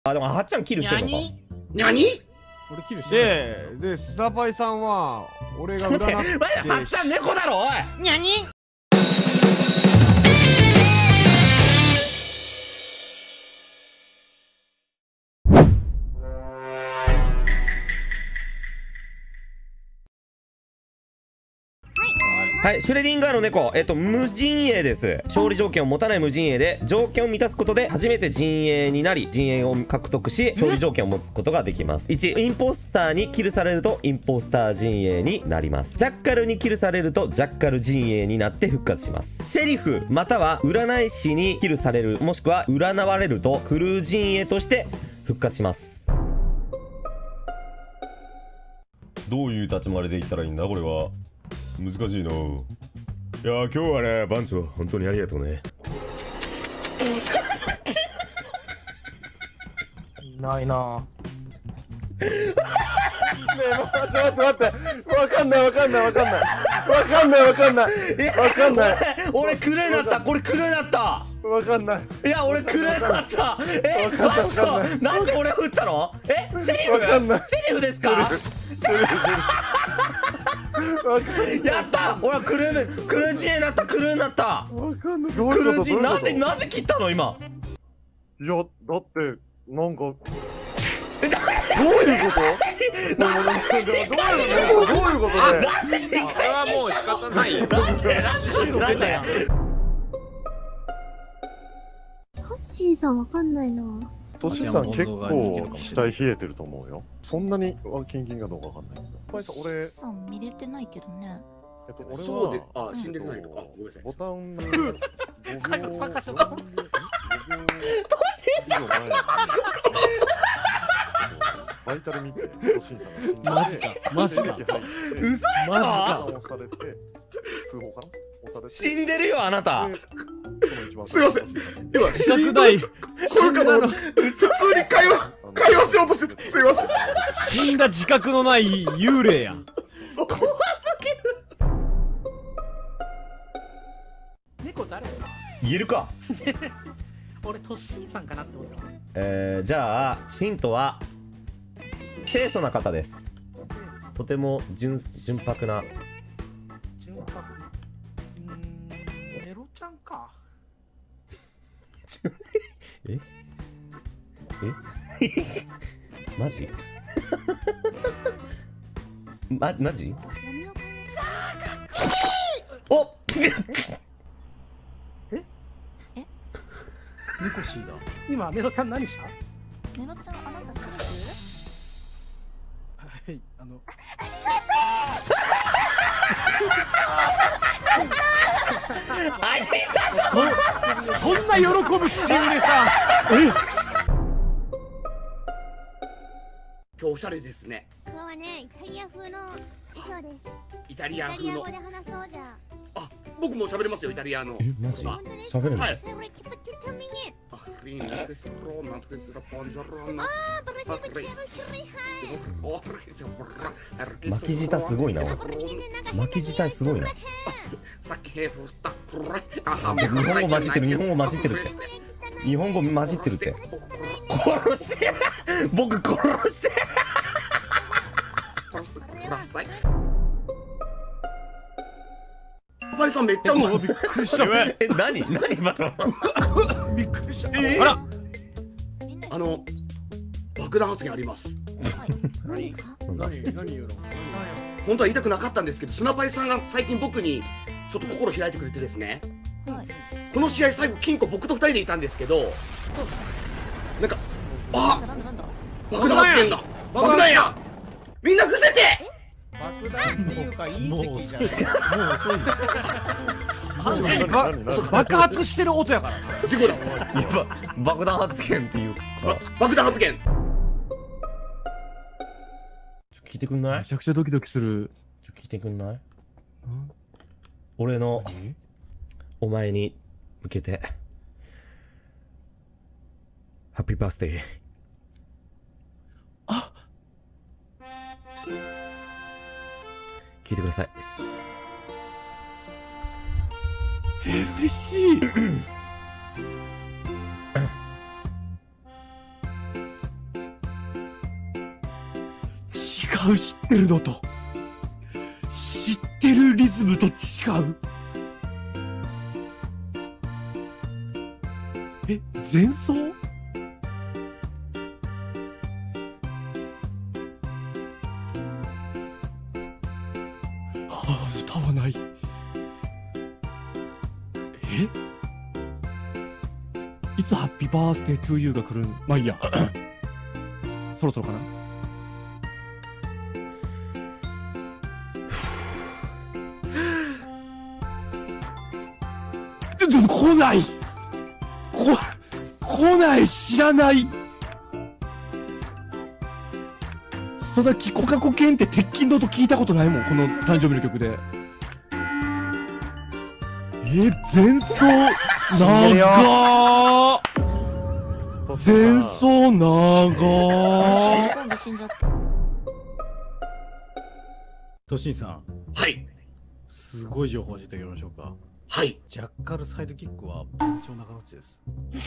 あ、でもはっちゃんキルしてるのか。 何？ 俺キルしてで、スタパイさんは俺が占ってはっちゃん猫だろおい。 何？ はい、シュレディンガーの猫、無陣営です。勝利条件を持たない無陣営で、条件を満たすことで初めて陣営になり、陣営を獲得し、勝利条件を持つことができます。1、インポスターにキルされると、インポスター陣営になります。ジャッカルにキルされると、ジャッカル陣営になって復活します。シェリフ、または占い師にキルされる、もしくは占われると、クルー陣営として復活します。どういう立ち回りで言ったらいいんだこれは。難しいの。いや今日はね番長本当にありがとうね。 ないな。 ねえ、待ってわかんない俺クルーだった。これクルーだった。 わかんない。 いや俺クルーだった。番長なんで俺振ったの？シェリフ？ わかんない。 シェリフですか？やった。俺はクルー陣営だった。クルーになった。 わかんない。どうクルーいうこと？ 陣なんで切ったの今？ いや、だってなんかどういうこと？どういうことで？ これはもう仕方ないよ。 なんだよ。 ハッシーさんわかんないな。 トシさん結構額冷えてると思うよ。そんなにキンキンかどうかわかんないけど。俺さん見れてないけどね。 俺そうで、 は死んでないのか。ごめんなさい。 ボタン会話参加しようとした。 バイタル見て、トシンさんがマジか。マジか。 嘘でしょ？ 押されて、通報かな？押されて。 死んでるよあなた。 すいません。 今、 自宅代。 これから普通に会話しようとしてて、すいません。 死んだ自覚のない幽霊やん。 怖す猫誰ですか？ ぎる。言えるか。 俺トッシーさんかなって思ってます。 じゃあヒントは清楚な方です。とても純白な。 純白。メロちゃんか。 えマジマジおっニコシーだ。 今メロちゃん何した？ メロちゃんあなたシルはい、そんな喜ぶしおれさん。 今日おしゃれですね。 今日はね、イタリア風の衣装です。 イタリアイタ風のリア語で話そうじゃ。 あ、僕も喋れますよ、イタリアの。 マジあ本当ですか？ 喋るの？ はい。 それキプティトミニ。 リンクスローなんとかすらポンジョローナ。 バルシブキャルキュリハ巻き舌すごいな。巻き舌すごいな。 さっきヘフタプレ。 日本語混じってる。日本語混じってるって。日本語混じってるって。殺して僕殺してください。パイさんめっちゃうまい。 びっくりした。 何バトン。 びっくりした。 あら爆弾発言あります。 何ですか？ 何言うの？ 本当は言いたくなかったんですけど、スナパイさんが最近僕にちょっと心開いてくれてですね。 はい。 この試合最後金庫僕と2人でいたんですけど、なんかなんだ。 爆弾発言だ。爆弾や。みんな伏せて。 爆弾っていうか隕石じゃん。もう遅い。爆発してる音やからな。 事故だ。 爆弾発言っていうか。 爆弾発言。 聞いてくんない？ めちゃくちゃドキドキする。 聞いてくんない？俺のお前に向けてハッピーバースデー。 あ、 聞いてください。 嬉しい。 う、知ってるのと知ってるリズムと違う。前奏？はあ、歌わない。いつハッピーバースデートゥーユーが来るん？まあいいや。そろそろかな。来ない。来ない。知らない。そんなキコカコケンって鉄筋の音聞いたことないもん、この誕生日の曲で。前奏長ー。前奏長ー。 今度死んじゃった。 トシンさん、 はい。 すごい情報教えてあげましょうか。 はい。 ジャッカルサイドキックは番長中野っちです。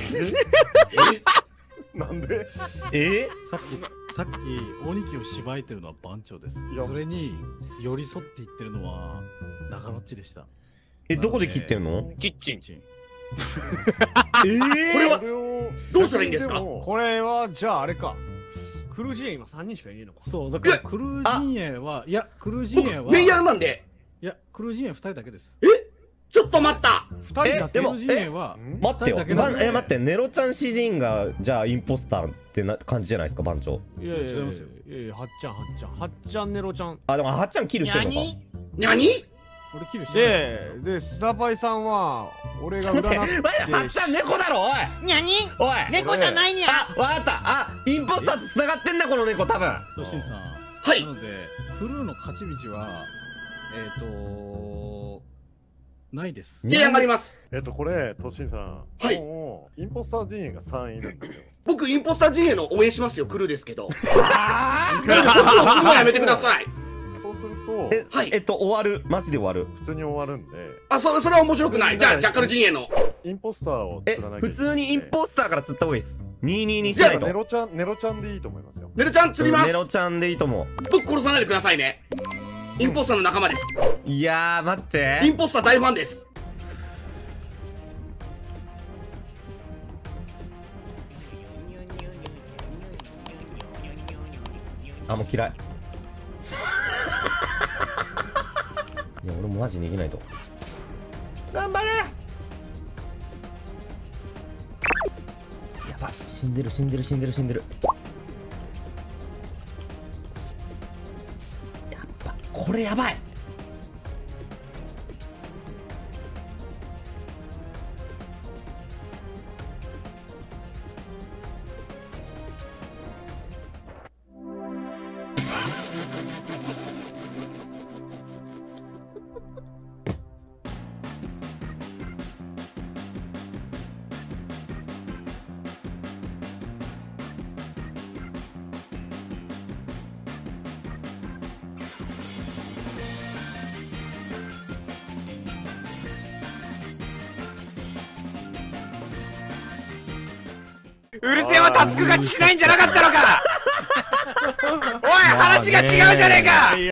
なんで？ さっき鬼木をしばいてるのは番長です。 いやそれに寄り添っていってるのは中野っちでした。 どこで切ってんの？ キッチン。 これはどうしたらいいんですか？ これはじゃああれか。クルー陣営今3人しかいねえのか。 そうだからクルー陣営は、いやクルー陣営はメイヤーなんで。 いやクルー陣営2人だけです。 ちょっと待った。 2人だけ。 クルー陣営は待ってよ。 二人だけなんで待って、ネロちゃん詩人がじゃあインポスターってな感じじゃないですか、番長。 いやいや違いますよ。 はっちゃんネロちゃん。 あ、でもはっちゃんキルしてるのか。 何？ 俺キルしてない。 でスタパイさんは俺が占ってはっちゃん猫だろ、おい。 にゃに？ おい。 猫じゃないにゃ。 あ、わかった。あ、インポスターと繋がってんだこの猫多分。 トシンさん。 はい。 なのでクルーの勝ち道はないです。 提案があります。 これ、トシンさん、 はいもうインポスター陣営が3位いるんですよ。 僕インポスター陣営の応援しますよ。クルーですけど。僕のクルーはやめてください。 そうすると、 はい終わる。マジで終わる。 普通に終わるんで、 あ、それは面白くない。じゃあジャッカル陣営の。 インポスターを釣らなきゃいけないんで。 普通にインポスターから釣った方がいいです。22にしじゃあないと。 ネロちゃんでいいと思いますよ。 ネルちゃん釣りますネ。ロちゃんでいいと思僕殺さないでくださいね。インポスターの仲間です。 う。いやー、待っイて。 ンポスター大ファンです。 あ、もう嫌い。いや、俺もマジ逃げないと。頑張れ。やばい。死んでる。やっぱ、これやばい。 うるせえはタスクがしないんじゃなかったのか。おい、話が違うじゃねえか。